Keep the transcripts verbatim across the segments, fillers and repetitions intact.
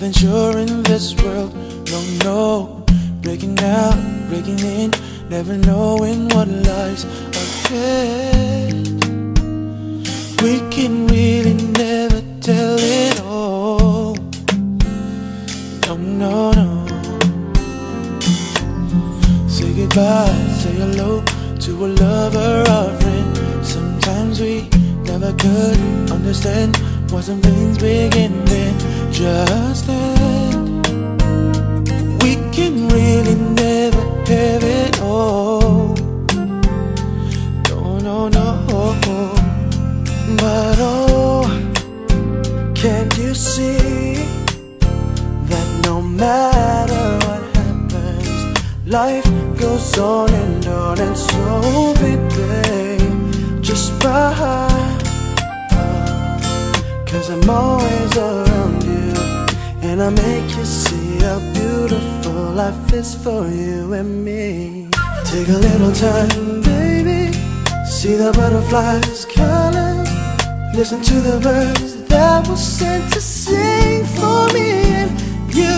nothing sure in this world. No, no, breaking out, breaking in, never knowing what lies ahead. We can really never tell it all. No, no, no. Say goodbye, say hello to a lover or friend. Sometimes we never could understand why some things begin then, just then. We can really never have it all. No, no, no. But oh, can't you see that no matter what happens, life goes on and on, and so baby, just smile, 'cause I'm always around you, and I make you see how beautiful life is for you and me. Take a little time, baby, see the butterflies colors, listen to the birds that were sent to sing for me and you.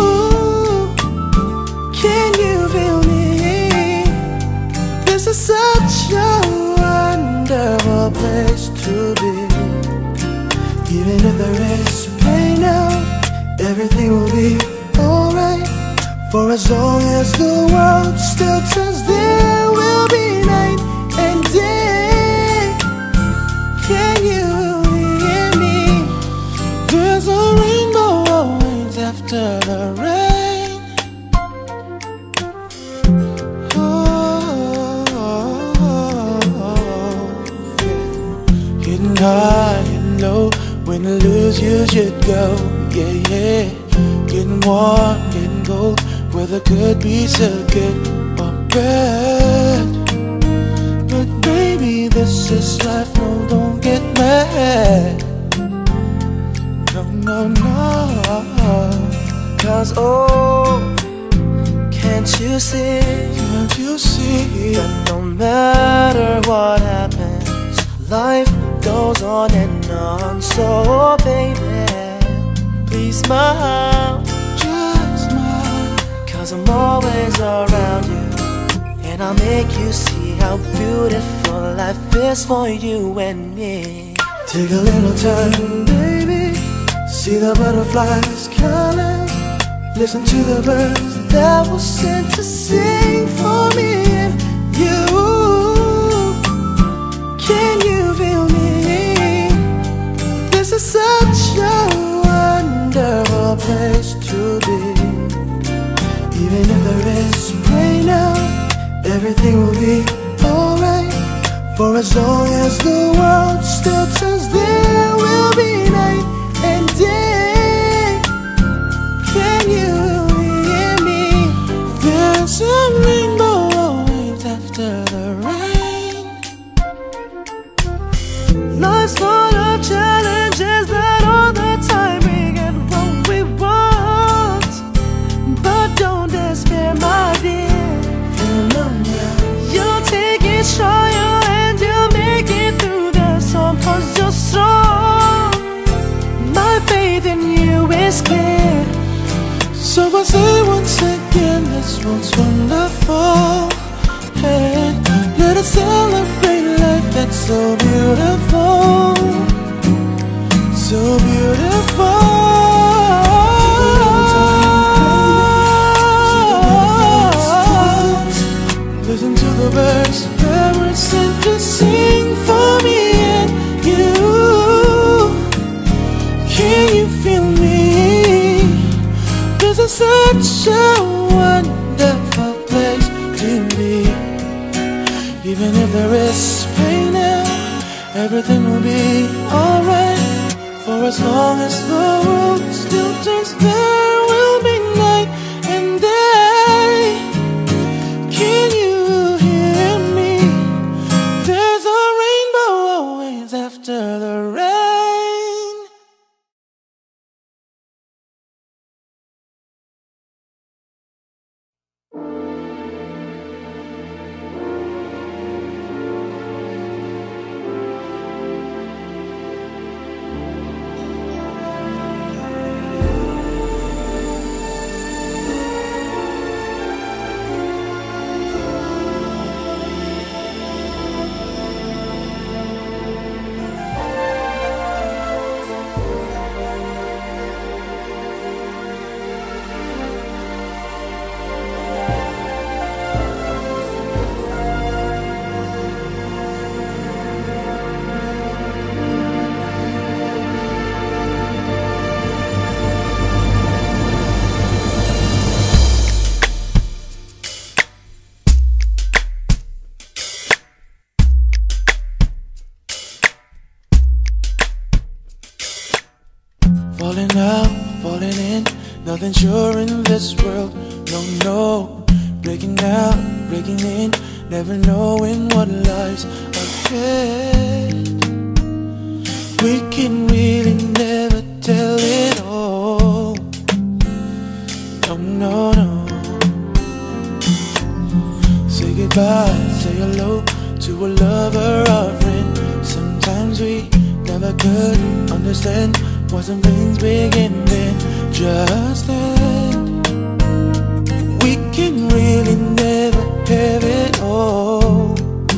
Can you feel me? This is such a wonderful place to be. Even if there is pain now, everything will be alright. For as long as the world still turns, there will be night and day. Can you hear me? There's a rainbow always after the rain. Oh, oh, oh, oh. Getting high and low, when to lose you should go. Yeah, yeah. Getting warm, getting cold, weather could be so good or bad. But baby, this is life, no, don't get mad. No, no, no. 'Cause oh, can't you see, can't you see that no matter what happens, life goes on and on. So baby, please smile, just smile, 'cause I'm always around you, and I'll make you see how beautiful life is for you and me. Take a little time, baby, see the butterflies colors, listen to the birds that were sent to sing for me and you. Can you feel me? This is such a wonderful place to be. Even if there is rain now, everything will be alright. For as long as the world still turns, there will be night and day. Can you hear me? There's a rainbow always after the rain. Life's full of challenges that all the time we get what we want. But don't despair, my dear. You'll take it stronger and you'll make it through the storm, 'cause you're strong. My faith in you is clear. So I say once again, this world's wonderful, and let us celebrate life that's so beautiful, so beautiful. Listen to the birds that were sent to sing for me and you. Can you feel me? This is such a wonderful place to be. Even if there is pain now, everything will be alright. For as long as the world still turns, there will be night and day. Can you hear me? There's a rainbow always after the rain. nothing sure in this world. No, no, breaking out, breaking in, never knowing what lies ahead. We can really never tell it all. No, no, no. Say goodbye, say hello to a lover or friend. Sometimes we never could understand why some things begin then, just then. We can really never have it all.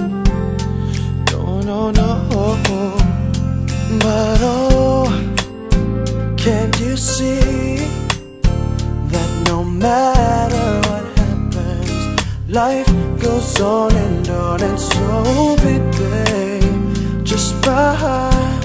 No, no, no. But oh, can't you see that no matter what happens, life goes on and on, and so baby, just fine.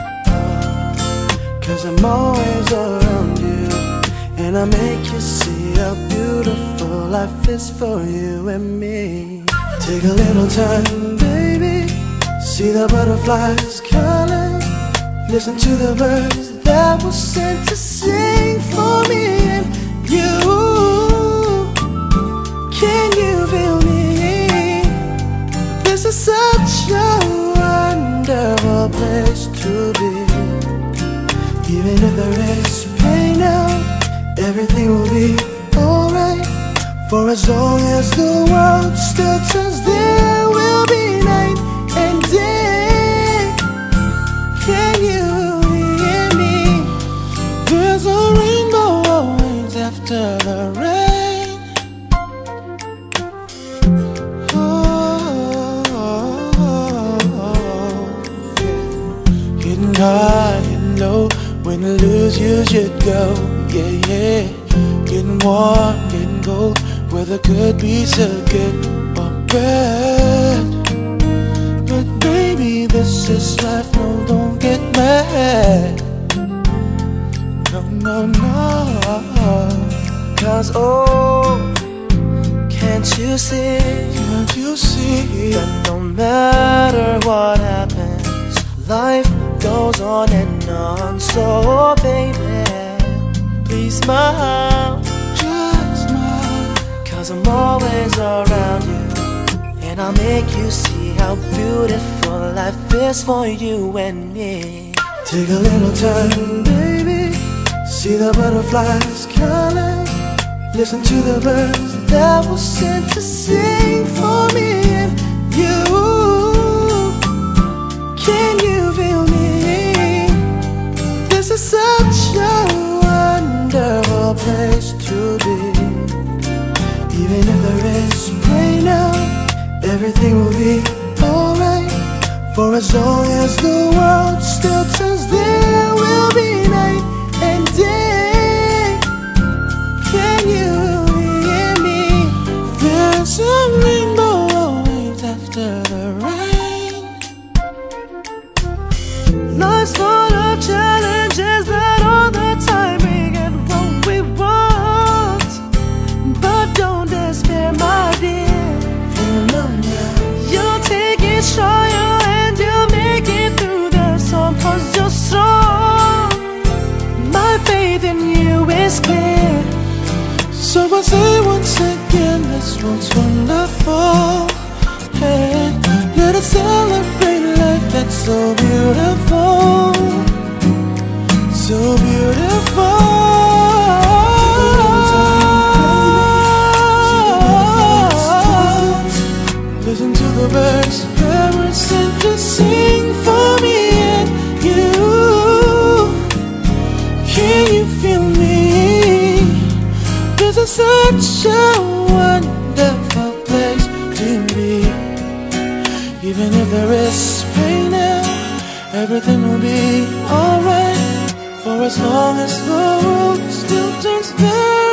Cause I'm always around you, and I make you see how beautiful life is for you and me. Take a little time, baby, see the butterflies calling, listen to the birds that were sent to sing for me and you. Can you feel me? This is such a wonderful place to be. Even if there is pain now, everything will be alright. For as long as the world still turns, there will be night and day. Can you hear me? There's a rainbow always after the rain. Oh, oh, oh, yeah. Getting high and low, when to lose you should go, yeah, yeah. Getting warm, getting cold, weather could be so good or bad. But baby, this is life, no, don't get mad. No, no, no. Cause oh, can't you see, can't you see that no matter what happens, life goes on and on. So baby, please smile, just smile. Cause I'm always around you, and I'll make you see how beautiful life is for you and me. Take a little time, baby, see the butterflies calling, listen to the birds that were sent to sing for me and you. Can you feel me? This is such a wonderful place to be. Even if there is pain now, everything will be alright. For as long as the world still turns, there will be night and day. Can you hear me? There's a rainbow always after the rain. Life's full of challenges, that all the time we get what we want. But don't despair, my dear. You'll take it stronger and you'll make it through the storm, cause you're strong. My faith in you is clear. So I say once again, this world's wonderful, and let us celebrate life that's so beautiful, so beautiful. Listen to the birds that were sent to sing for me and you. Can you feel me? This is such a wonderful place to be. Even if there is pain now, everything will be alright. For as long as the world still turns there